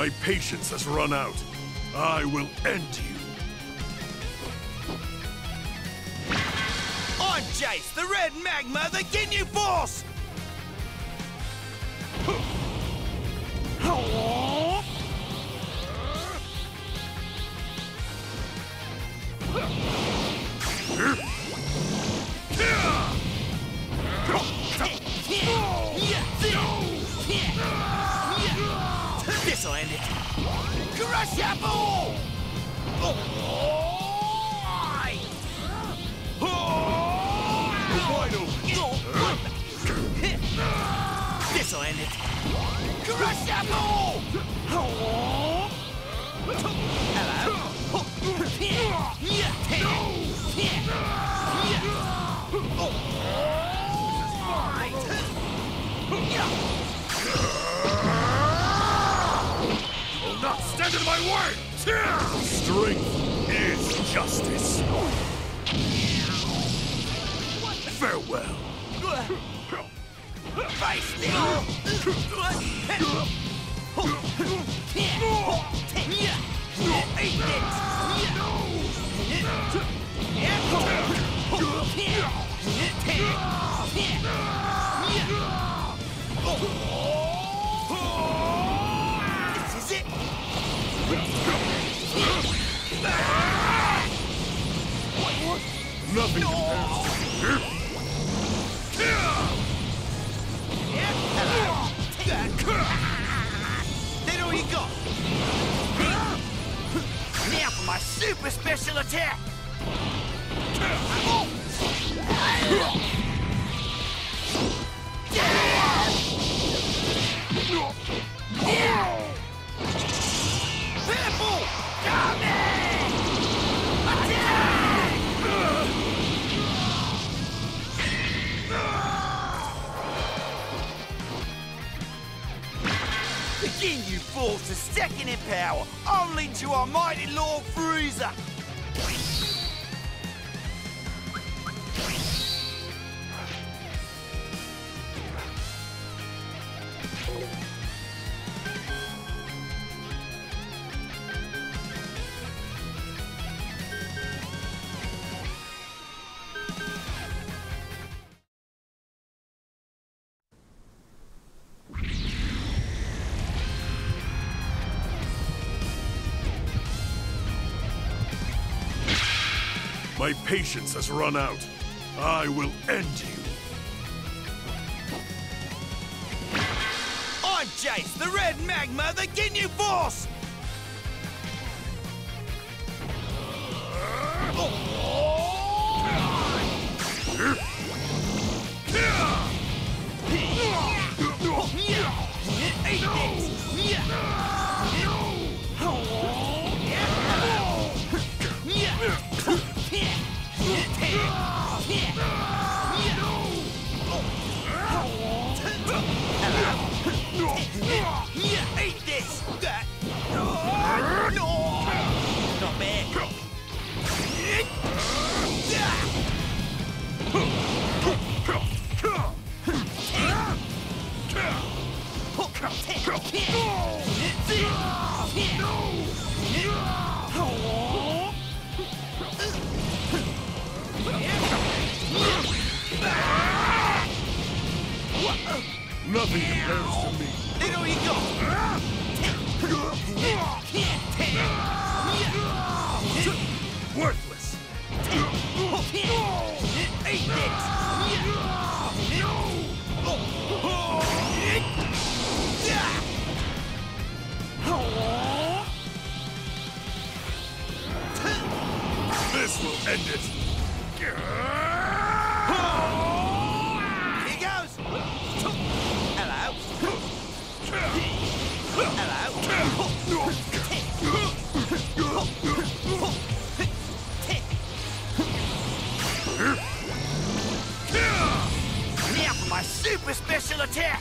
My patience has run out. I will end you. I'm Jace, the Red Magma, the Ginyu Force! This'll end it. Crush Apple! This'll end it. Crush Apple! Hello? Will not stand in my way! Strength is justice. Farewell. Face still! Eat this is it! Nothing compares to Then all you got? Now for my super special attack! Purple! Come in! Attack! The Ginyu Force is second in power, only to our mighty Lord Frieza. My patience has run out. I will end you. I'm Jace, the Red Magma, the Ginyu Force! Eat this! No! Not bad. Nothing compares to me. Then all you got? Worthless. Eat this! This will end it. Here goes! Hello? Now for my super special attack!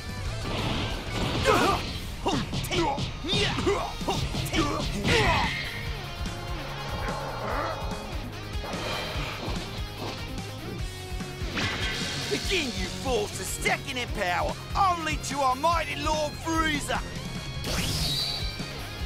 The Ginyu Force is second in power, only to our mighty Lord Frieza.